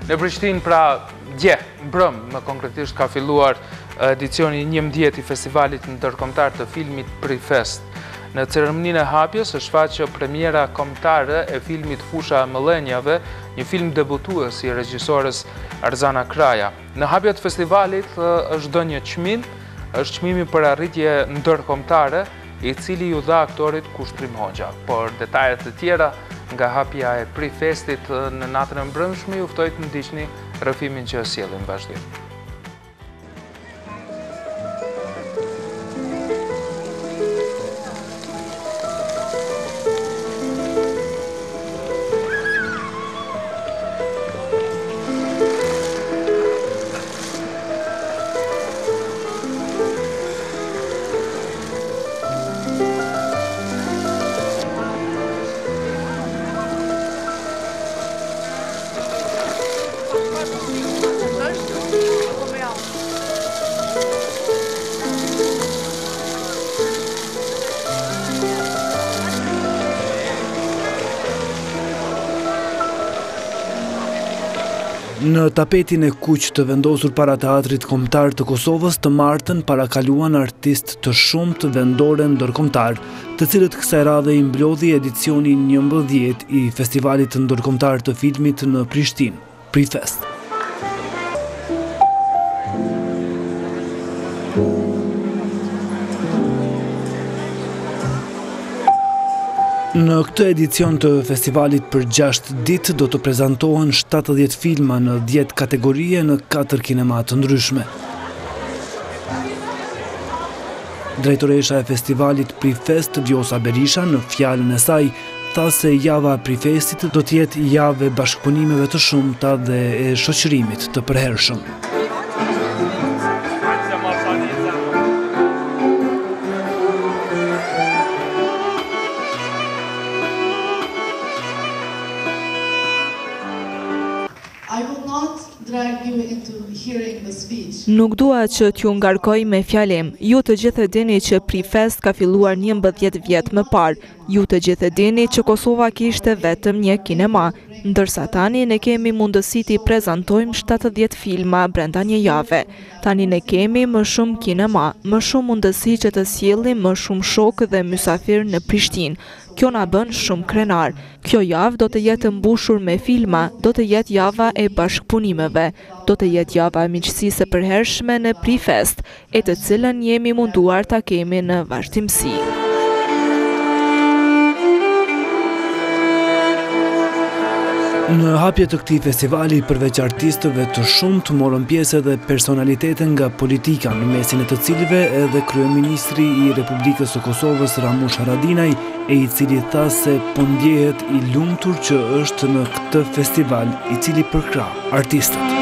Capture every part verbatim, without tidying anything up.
Në Prishtinë, pra, dje, mbrëm, më konkretisht ka filluar edicioni njëmbëdhjetë i festivalit ndërkombëtar të filmit Prifest. Në ceremoninë e hapjes është shfaqë premiera kombëtare e filmit Fusha e Mëllenjave, një film debutues i regjisores Arzana Kraja. Në hapje të festivalit është dhënë një çmim, është çmimi për arritje ndërkombëtare, i cili ju dha aktorit Kushtrim Hoxha. Por detajet të tjera nga hapja e Prifestit në natën e mbrëmshme, ju ftoj të ndiqni rrëfimin që sjellim vazhdim. Në tapetin e kuq të vendosur para Teatrit Kombëtar të Kosovës të martën parakaluan artistë të shumt vendore ndërkombëtar, të cilët kësaj radhe i mblodhi edicioni njëmbëdhjetë i Festivalit Ndërkombëtar të Filmit në Prishtinë, Prifest. Në këtë edicion të festivalit për gjashtë ditë do të prezantohen shtatëdhjetë filma në dhjetë kategorie në katër kinema të ndryshme. Drejtoresha e festivalit Prifest, Vjosa Berisha, në fjalën e saj, tha se java e Prifestit do të jetë javë e bashkëpunimeve të shumta dhe e shoqërimit të përhershëm. Nuk dua që t'ju ngarkoj me fjalim. Ju të gjithë e dini që Prifest ka filluar njëmbëdhjetë vjet më parë. Ju të gjithë e dini që Kosova kishte vetëm një kinema, ndërsa tani ne kemi mundësi t'i prezantojmë shtatëdhjetë filma brenda një jave. Tani ne kemi më shumë kinema, më shumë mundësi që të sjellim më shumë shokë dhe mysafir në Prishtinë. Kjo na bën shumë krenar. Kjo javë do të jetë mbushur me filma, do të jetë java e bashkëpunimeve, do të jetë java e miqësisë së përhershme në Prifest, e të cilën jemi munduar ta kemi në vazhdimsi. Në hapje të këtij festivali, përveç artistëve të shumt, morën pjesë edhe personalitete nga politika, në mesin e të cilëve edhe kryeministri i Republikës së Kosovës Ramush Haradinaj, e i cili tha se po ndjehet i lumtur që është në këtë festival, i cili përkrah artistët.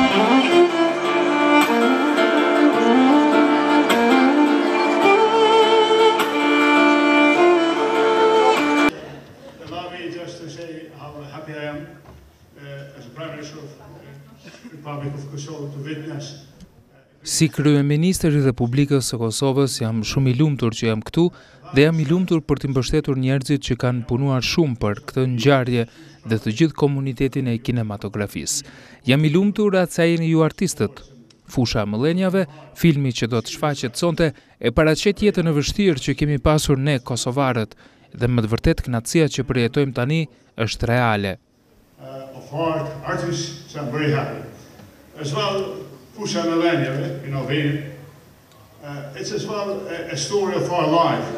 Si kryeministër i Republikës së Kosovës jam shumë i lumtur që jam këtu dhe jam i lumtur për t'i mbështetur njerëzit që kanë punuar shumë për këtë ngjarje dhe të gjithë komunitetin e kinematografisë. Jam i lumtur atë sa jeni ju artistët. Fusha e Mëllenjave, filmi që do të shfaqet sonte, e paraqet jetën e vështirë që kemi pasur ne kosovarët dhe më të vërtet kënaqësia që përjetojmë tani është reale. Of art, artists, so I'm very happy. As well, Fusha e Mëllenjave, you know, uh, it's as well a, a story of our life.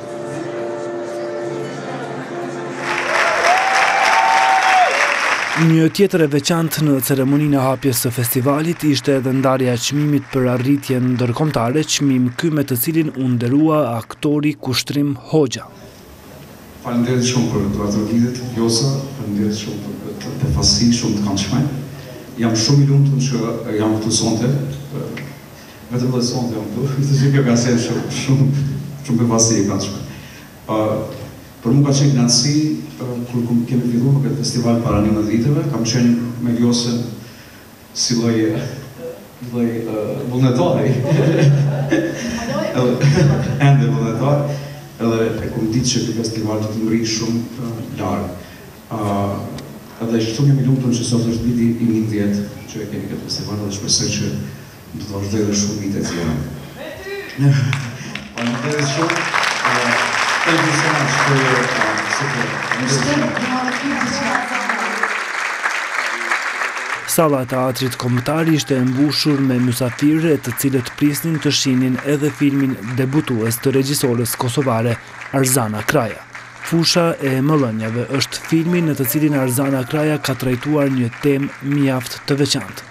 Një tjetër e veçantë në ceremoninë e hapjes së festivalit ishte edhe ndarja e çmimit për arritje ndërkombëtare, çmim ky me të cilin u nderua aktori Kushtrim Hoxha. Faleminderit shumë për gratulatimet, Vjosa, faleminderit shumë për të befasi shumë të këndshme. Jam shumë i lumtur që jam këtu sonte. Vetëm dhe sonte jam këtu, këtë që ka qenë shumë shumë shumë befasi e këndshme. Për mua ka qenë kënaqësi kur kemi filluar me këtë festival para njëmbëdhjetë viteve, kam qenë me Vjosën si lloj lloj vullnetari. Ende vullnetar. Edhe e kom ditë që këtë festival të të ngri shumë larg. Edhe shumë jam i lumtur që sot është viti i njëmbëdhjetë që e kemi këtë festival dhe shpresoj që do të vazhdojë edhe shumë vite të tjera. Faleminderit shumë. Thank you so much for your support. Salla e teatrit kombëtar ishte e mbushur me mysafirë të cilët prisnin të shihnin edhe filmin debutues të regjisores kosovare Arzana Kraja. Fusha e Mëllënjave është filmi në të cilin Arzana Kraja ka trajtuar një temë mjaft të veçantë.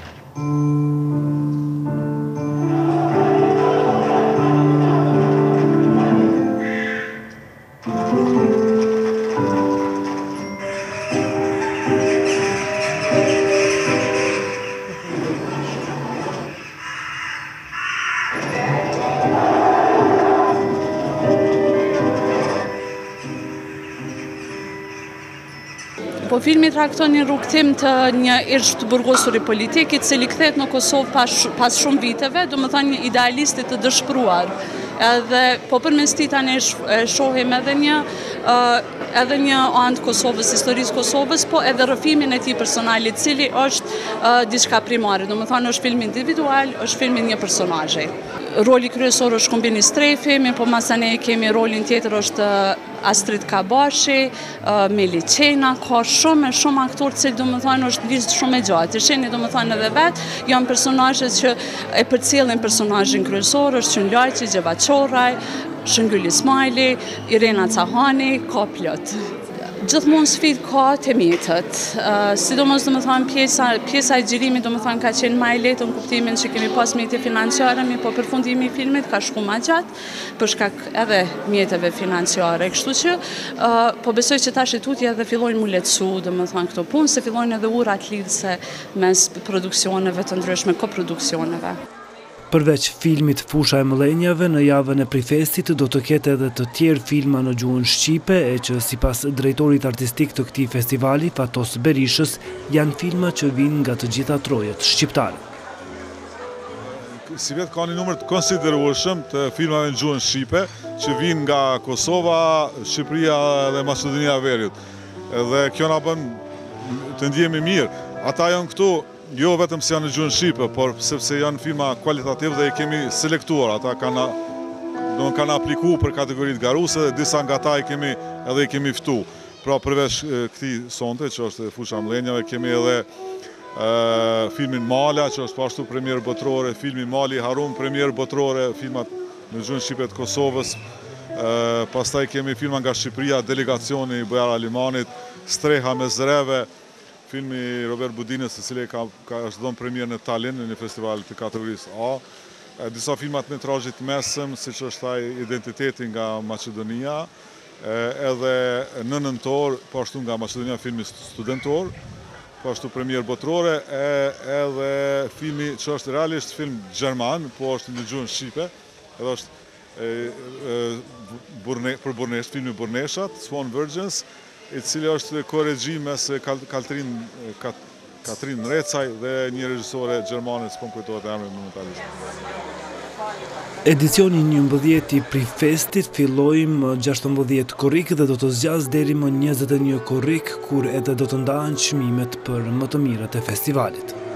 Po filmi trakton një rrugtim të një ish të burgosur i politikit, cili kthehet në Kosovë pas, pas shumë viteve, do më thënë një idealistit të dëshpëruar. Edhe, po përmes tij tani shohim edhe një, uh, edhe një anë të Kosovës, historisë Kosovës, po edhe rrëfimin e tij personal, i cili është uh, diçka primare, do më thënë është film individual, është film i një personazhi. Roli kryesor është Kombini Strefi, mi po masane kemi rolin tjetër është Astrid Kabashi, Meli Qena, ka shumë e shumë aktorë cilë do më thënë është listë shumë e gjatë. Sheni do më thënë edhe vetë, janë personazhet që e përcjellin personazhin kryesor, është Qyn Lajçi, Gjeva Qorraj, Shëngyl Ismaili, Irena Cahani, ka plot. Gjithmonë sfidë ka të mjetët, uh, sidomos do më thënë pjesa, pjesa e xhirimit do më thënë ka qenë më e lehtë në kuptimin që kemi pas mjete financiare, mi po përfundimi i filmit ka shku më gjatë, për shkak edhe mjeteve financiare, kështu që uh, po besoj që tash tutje edhe fillojnë mu lehtësu, do më thënë këto punë, se fillojnë edhe urat lidhse mes produksioneve të ndryshme, koproduksioneve. Përveç filmit Fusha e Mëllënjave, në javën e Prifestit do të ketë edhe të tjerë filma në gjuhën shqipe, e që sipas drejtorit artistik të këtij festivali, Fatos Berishës, janë filma që vinë nga të gjitha trojet shqiptare. Si vetë ka një numër të konsiderueshëm të filmave në gjuhën shqipe, që vinë nga Kosova, Shqipëria dhe Maqedonia e Veriut. Dhe kjo na bën të ndjehemi mirë. Ata janë këtu jo vetëm se janë në gjuhën shqipe, por sepse janë filma kualitativ dhe i kemi selektuar. Ata kanë do kanë aplikuar për kategoritë garuese dhe disa nga ata i kemi edhe i kemi ftu. Pra përveç këtij sonte, që është Fusha e Mëllënjave, kemi edhe uh, filmin Mala, që është pashtu premier botërore, filmi Mali Harum, premier botërore, filmat në gjuhën shqipe të Kosovës. Uh, pastaj kemi filma nga Shqipëria, Delegacioni i Bojara Limanit, Streha me Zreve, filmi Robert Budinës, i cili ka, ka është dhënë premier në Tallinn, në një festival të kategorisë A. E, disa filmat metrazhit mesëm, siç është ai Identiteti nga Maqedonia, e, edhe në nëntor, po ashtu nga Maqedonia filmi studentor, po ashtu premier botërore, e, edhe filmi që është realisht film gjerman, po është në gjuhën shqipe, edhe është e, e, burne, për Burnesh, filmi Burneshat, Swan Virgins, i cili është korregji mes Katrin, Katrin Recaj dhe një regjisore gjermane, s'po më kujtohet emrin momentalisht. Edicioni njëmbëdhjetë i Prifestit filloi më gjashtëmbëdhjetë korrik dhe do të zgjas deri më njëzet e një korrik, kur edhe do të ndahen çmimet për më të mirët e festivalit.